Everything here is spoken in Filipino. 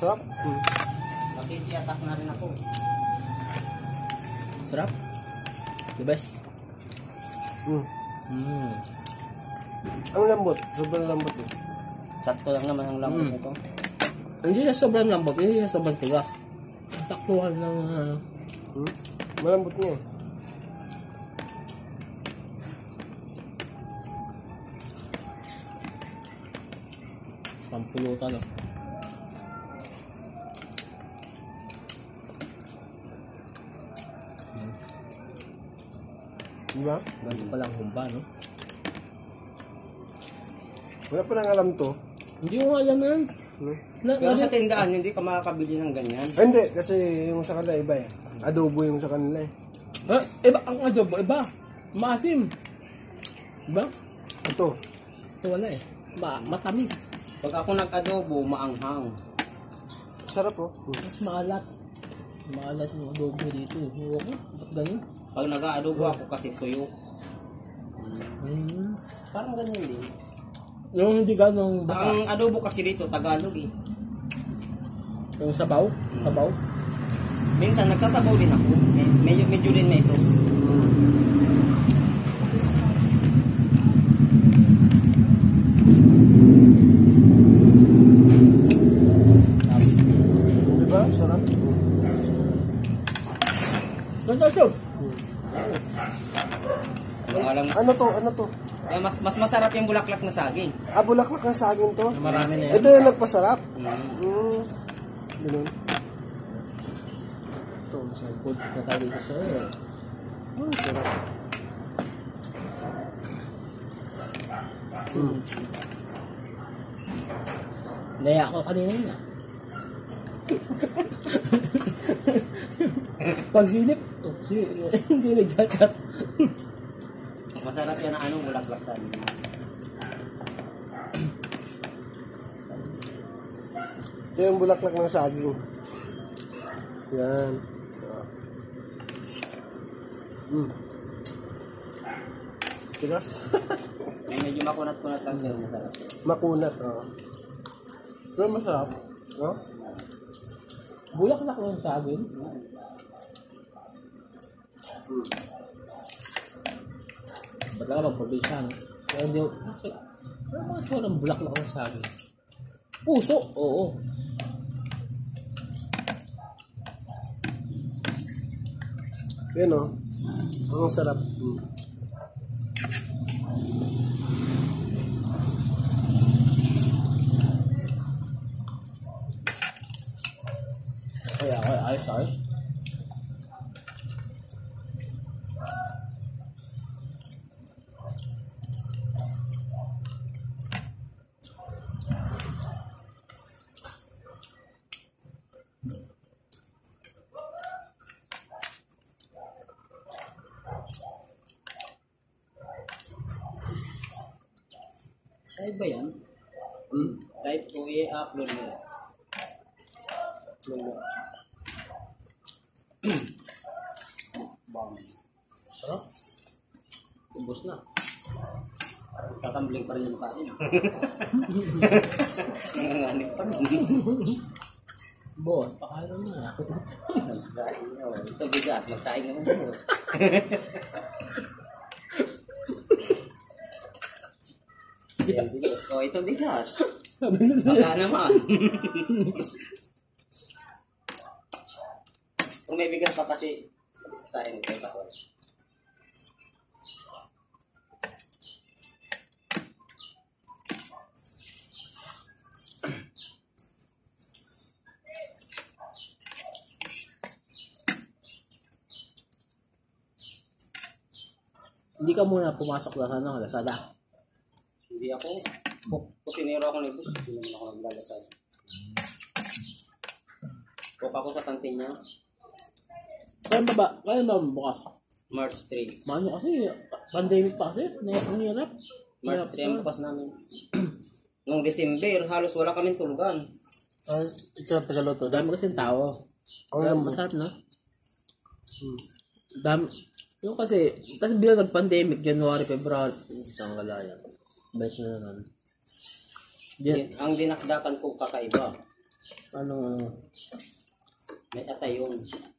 Sarap. Nakiki-attack na rin ako. Sarap. The best. Ang lambot. Sobrang lambot eh. Sakto lang naman ang lambot nito. Hindi siya sobrang lambot, hindi siya sobrang tigas. Taktuhan ng Malambot niya eh. pampulutan. Oh. Diba? Ganito palang humba, no? Wala pa lang alam to. Hindi ko alam yan. Pero sa tindahan, hindi ka makakabili ng ganyan. Ay, hindi. Kasi yung sa kanila iba eh. Adobo yung sa kanila eh. Iba ang adobo, iba. Maasim. Diba? Ito. Ito wala eh. Matamis. Pag ako nag-adobo, maanghang. Sarap oh. Mas maalat. Maalat yung adobo dito. Huwag ko. Ba't ganyan? Pag nag-adobo ako kasi tuyo. Parang ganyan din. Yung hindi ganong baka. Ang adobo kasi dito, Tagalog eh. Yung sabaw. Sabaw. Minsan nagsasabaw din ako. Medyo din may sauce. Diba? Sarap. Ganda siya. Ano to? Ano to? Kaya mas masarap yung bulaklak na saging. Ah, bulaklak ng saging to. Marami na yan. Ito yung nagpasarap. Ganun. Ito, masarap. Food na tayo dito sa Sarap. Naya ako kanina yun ah. Pag sinip, hindi nagchat-chat. Masarap yan ang anong bulaklak saging. Ito yung bulaklak ng saging. Yan. Tigas? Medyo makunat-kunat lang pero masarap. Makunat, oh. Pero masarap. No? Bulaklak lang sa akin. Ba't lang mag-probinsya, no? Kaya hindi ko, ano mga ito ng bulaklak lang sa akin? Puso! Oo. Yan, oh. Ang sarap. Kaya, ayos. Type ba yan? Type ko i-upload mo. Bang. Sarap. Ubus na. Tatambling pa rin yung mukha niya. Nanganganib pa rin. Boss, pakain na. Ito bigas, magsaing naman po. Yan, sige. Oh, ito bigas. Baka naman. Kung may bigas pa kasi sasaing ito yung paswal. Hindi ka muna pumasok na sa Lazada. Hindi ako. Kusinero ako ni Bus. Hindi naman ako naglalasad. Cook ako sa kantin niya. Kaya ba bukas? March 3. Mano kasi, pandemic pa kasi, ang hirap. March 3 ang bukas namin. Nung December, halos wala kaming tulugan. Ito ang tagaluto. Dami kasing tao. Masarap na. Dami. Yung kasi, bilang nag-pandemic, January, February, isang galaya. Balik na naman. Ang dinakdakan ko kakaiba. Ano? May atay yun.